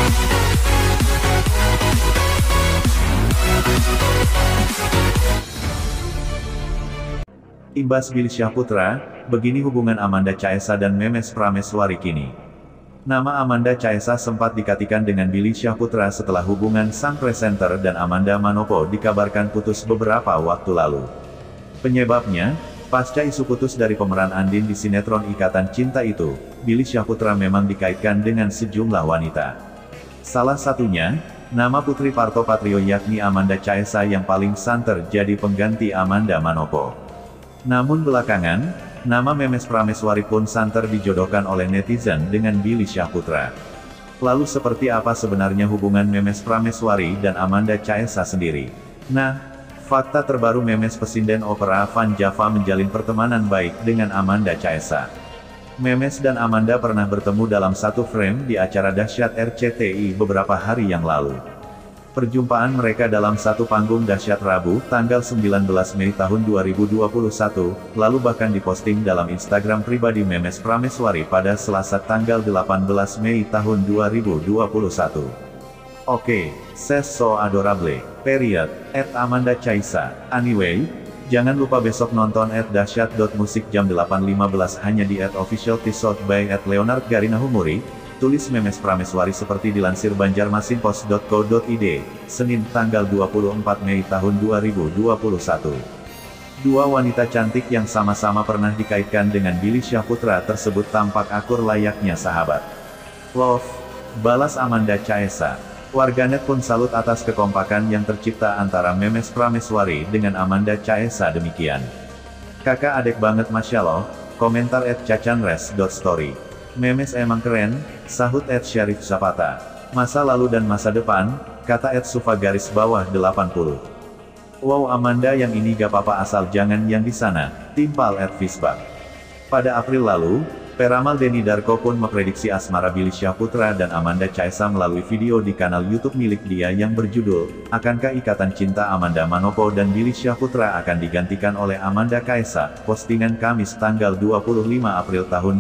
Imbas Billy Syahputra, begini hubungan Amanda Caesa dan Memes Prameswari kini. Nama Amanda Caesa sempat dikaitkan dengan Billy Syahputra setelah hubungan sang presenter dan Amanda Manopo dikabarkan putus beberapa waktu lalu. Penyebabnya, pasca isu putus dari pemeran Andin di sinetron Ikatan Cinta itu, Billy Syahputra memang dikaitkan dengan sejumlah wanita. Salah satunya, nama putri Parto Patrio yakni Amanda Caesa yang paling santer jadi pengganti Amanda Manopo. Namun belakangan, nama Memes Prameswari pun santer dijodohkan oleh netizen dengan Billy Syahputra. Lalu seperti apa sebenarnya hubungan Memes Prameswari dan Amanda Caesa sendiri? Nah, fakta terbaru Memes pesinden opera Van Java menjalin pertemanan baik dengan Amanda Caesa. Memes dan Amanda pernah bertemu dalam satu frame di acara dahsyat RCTI beberapa hari yang lalu. Perjumpaan mereka dalam satu panggung dahsyat Rabu, tanggal 19 Mei tahun 2021, lalu bahkan diposting dalam Instagram pribadi Memes Prameswari pada Selasa tanggal 18 Mei tahun 2021. Oke, c'est so adorable, period, @Amanda Caesa. Anyway, jangan lupa besok nonton @dahsyat.musik jam 8.15 hanya di @official episode by @Leonard Garina Humuri. Tulis Memes Prameswari seperti dilansir banjarmasinpost.co.id, Senin tanggal 24 Mei tahun 2021. Dua wanita cantik yang sama-sama pernah dikaitkan dengan Billy Syahputra tersebut tampak akur layaknya sahabat. Love, balas Amanda Caesa. Warganet pun salut atas kekompakan yang tercipta antara Memes Prameswari dengan Amanda Caesa demikian. Kakak adek banget Masya Allah, komentar @cacanres.story. Memes emang keren, sahut @Syarif Zapata. Masa lalu dan masa depan, kata @Sufa_80. Wow Amanda yang ini gak apa-apa asal jangan yang di sana, timpal @Fisbak. Pada April lalu, peramal Denny Darko pun memprediksi asmara Billy Syahputra dan Amanda Caesa melalui video di kanal YouTube milik dia yang berjudul, Akankah Ikatan Cinta Amanda Manopo dan Billy Syahputra akan digantikan oleh Amanda Caesa, postingan Kamis tanggal 25 April tahun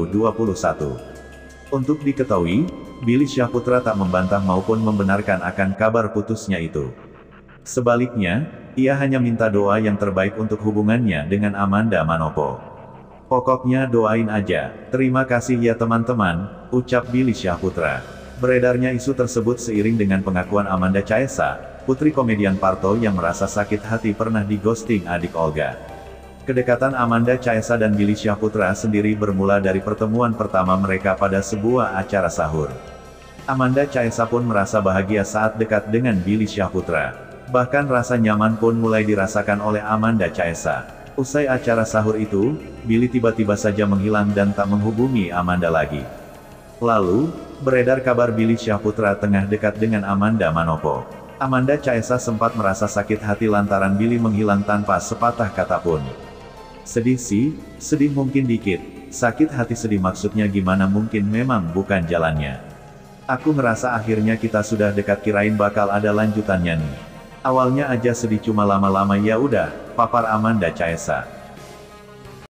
2021. Untuk diketahui, Billy Syahputra tak membantah maupun membenarkan akan kabar putusnya itu. Sebaliknya, ia hanya minta doa yang terbaik untuk hubungannya dengan Amanda Manopo. Pokoknya doain aja, terima kasih ya teman-teman, ucap Billy Syahputra. Beredarnya isu tersebut seiring dengan pengakuan Amanda Caesa, putri komedian Parto yang merasa sakit hati pernah di-ghosting adik Olga. Kedekatan Amanda Caesa dan Billy Syahputra sendiri bermula dari pertemuan pertama mereka pada sebuah acara sahur. Amanda Caesa pun merasa bahagia saat dekat dengan Billy Syahputra. Bahkan rasa nyaman pun mulai dirasakan oleh Amanda Caesa. Usai acara sahur itu, Billy tiba-tiba saja menghilang dan tak menghubungi Amanda lagi. Lalu, beredar kabar Billy Syahputra tengah dekat dengan Amanda Manopo. Amanda Caesa sempat merasa sakit hati lantaran Billy menghilang tanpa sepatah kata pun. Sedih sih, sedih mungkin dikit, sakit hati sedih maksudnya gimana mungkin memang bukan jalannya. Aku ngerasa akhirnya kita sudah dekat kirain bakal ada lanjutannya nih. Awalnya aja sedih cuma lama-lama ya udah, papar Amanda Caesa.